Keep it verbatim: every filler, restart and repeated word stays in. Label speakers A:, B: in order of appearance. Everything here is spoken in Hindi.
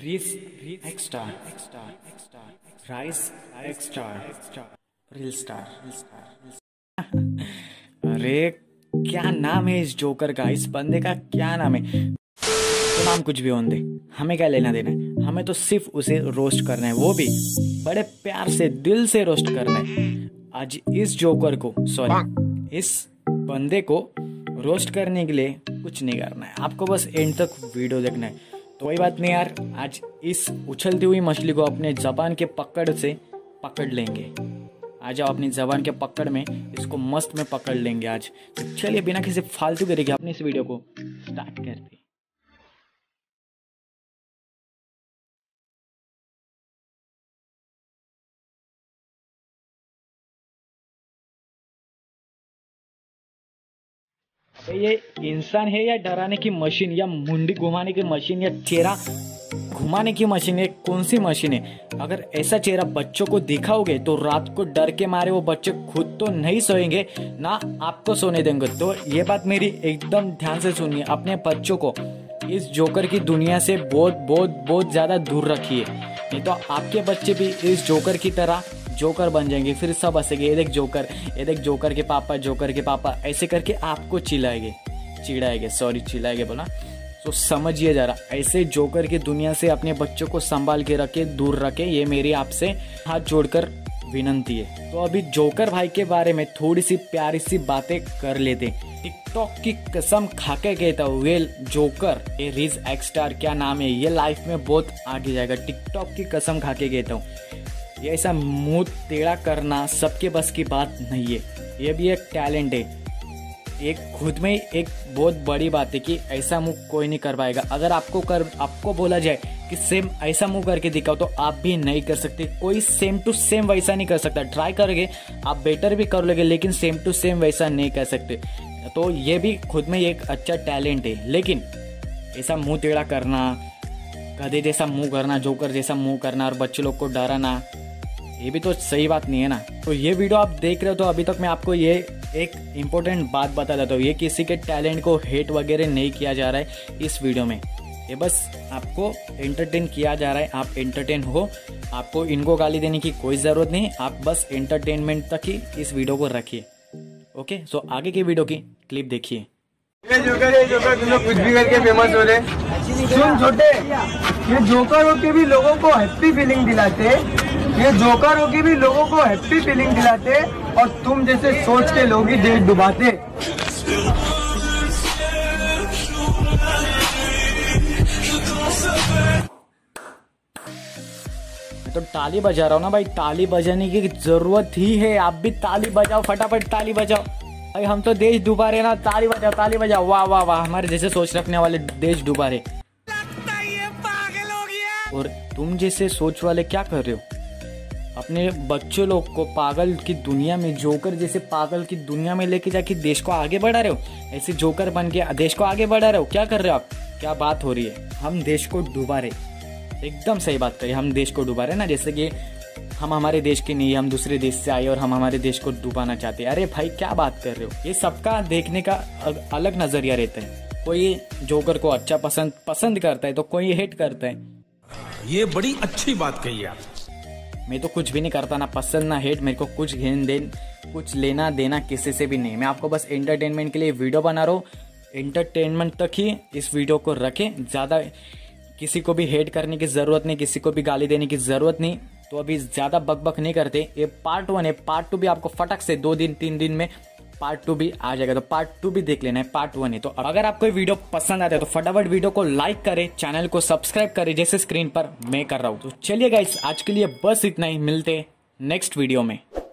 A: Riz X-Star, Rise X-Star, Real Star। अरे क्या नाम है इस जोकर का, इस बंदे का क्या नाम है? तो नाम कुछ भी होने दे, हमें क्या लेना देना है। हमें तो सिर्फ उसे रोस्ट करना है, वो भी बड़े प्यार से, दिल से रोस्ट करना है। आज इस जोकर को, सॉरी इस बंदे को रोस्ट करने के लिए कुछ नहीं करना है, आपको बस एंड तक वीडियो देखना है। तो कोई बात नहीं यार, आज इस उछलती हुई मछली को अपने जबान के पकड़ से पकड़ लेंगे। आ जाओ अपनी जबान के पकड़ में, इसको मस्त में पकड़ लेंगे आज। तो चलिए बिना किसी फालतू के अपने इस वीडियो को स्टार्ट करते हैं। ये इंसान है या डराने की मशीन, या मुंडी घुमाने की मशीन, या चेहरा घुमाने की मशीन है? कौन सी मशीन है? अगर ऐसा चेहरा बच्चों को दिखाओगे तो रात को डर के मारे वो बच्चे खुद तो नहीं सोएंगे ना आपको सोने देंगे। तो ये बात मेरी एकदम ध्यान से सुनिए, अपने बच्चों को इस जोकर की दुनिया से बहुत बहुत बहुत ज्यादा दूर रखिए, नहीं तो आपके बच्चे भी इस जोकर की तरह जोकर बन जाएंगे। फिर सब हंसेंगे, ये देख जोकर, ये देख जोकर के पापा, जोकर के पापा, ऐसे करके आपको चिल्लाएंगे, चिढ़ाएंगे, सॉरी चिल्लाएंगे बोला। तो समझिए जरा, ऐसे जोकर की दुनिया से अपने बच्चों को संभाल के रखे, दूर रखे, ये मेरी आपसे हाथ जोड़कर विनंती है। तो अभी जोकर भाई के बारे में थोड़ी सी प्यारी सी बातें कर लेते। टिकटॉक की कसम खाके कहता हूँ, ये जोकर, ये रिज एक्स-स्टार क्या नाम है, ये लाइफ में बहुत आगे जाएगा। टिकटॉक की कसम खाके कहता हूँ, ये ऐसा मुंह टेढ़ा करना सबके बस की बात नहीं है, ये भी एक टैलेंट है। एक खुद में एक बहुत बड़ी बात है कि ऐसा मुंह कोई नहीं कर पाएगा। अगर आपको कर आपको बोला जाए कि सेम ऐसा मुंह करके दिखाओ तो आप भी नहीं कर सकते। कोई सेम टू सेम वैसा नहीं कर सकता। ट्राई करोगे आप बेटर भी कर लोगे, लेकिन सेम टू सेम वैसा नहीं कर सकते। तो ये भी खुद में एक अच्छा टैलेंट है। लेकिन ऐसा मुंह टेढ़ा करना, गधे जैसा मुंह करना, जोकर जैसा मुंह करना और बच्चे लोग को डराना, ये भी तो सही बात नहीं है ना। तो ये वीडियो आप देख रहे हो तो अभी तक मैं आपको ये एक इम्पोर्टेंट बात बता देता हूँ, ये किसी के टैलेंट को हेट वगैरह नहीं किया जा रहा है इस वीडियो में। ये बस आपको एंटरटेन किया जा रहा है, आप एंटरटेन हो, आपको इनको गाली देने की कोई ज़रूरत नहीं, आप बस एंटरटेनमेंट तक ही इस वीडियो को रखिए। ओके, सो आगे की वीडियो की क्लिप देखिए।
B: ये जोकर ये जोकर तुम लोग कुछ भी करके फेमस हो रहे। सुन छोटे, ये जोकर होके भी लोगों को हैप्पी फीलिंग दिलाते, ये जोकर होके भी लोगों को हैप्पी फीलिंग दिलाते, और तुम जैसे सोच के लोग ही देश डुबाते।
A: तो ताली बजा रहा हूँ ना भाई, ताली बजाने की जरूरत ही है। आप भी ताली बजाओ, फटाफट ताली बजाओ भाई। हम तो देश डुबा रहे ना, ताली बजाओ, ताली बजाओ। वाह वाह वाह, हमारे जैसे सोच रखने वाले देश डुबा रहे।
C: पागल हो गया।
A: और तुम जैसे सोच वाले क्या कर रहे हो? अपने बच्चों लोग को पागल की दुनिया में, जोकर जैसे पागल की दुनिया में लेके जाके देश को आगे बढ़ा रहे हो। ऐसे जोकर बन के देश को आगे बढ़ा रहे हो। क्या कर रहे हो आप? क्या बात हो रही है? हम देश को डुबा रहे। एकदम सही बात कही, हम देश को डुबा रहे ना। जैसे कि हम हमारे देश के नहीं, हम दूसरे देश से आए और हम हमारे देश को डुबाना चाहते हैं। अरे भाई क्या बात कर रहे हो? ये सबका देखने का अलग नजरिया रहता है। कोई जोकर को अच्छा पसंद पसंद करता है तो कोई हेट करता है।
C: ये बड़ी अच्छी बात कही आप।
A: मैं तो कुछ भी नहीं करता, ना पसंद ना हेट। मेरे को कुछ घेन देन कुछ लेना देना किसी से भी नहीं। मैं आपको बस एंटरटेनमेंट के लिए वीडियो बना रहा हूँ। एंटरटेनमेंट तक ही इस वीडियो को रखें, ज़्यादा किसी को भी हेट करने की ज़रूरत नहीं, किसी को भी गाली देने की ज़रूरत नहीं। तो अभी ज़्यादा बकबक नहीं करते। ये पार्ट वन है, पार्ट टू भी आपको फटक से दो दिन तीन दिन में पार्ट टू भी आ जाएगा। तो पार्ट टू भी देख लेना है, पार्ट वन है। तो अगर आपको वीडियो पसंद आता है तो फटाफट वीडियो को लाइक करें, चैनल को सब्सक्राइब करें, जैसे स्क्रीन पर मैं कर रहा हूँ। तो चलिए गाइस, आज के लिए बस इतना ही, मिलते नेक्स्ट वीडियो में।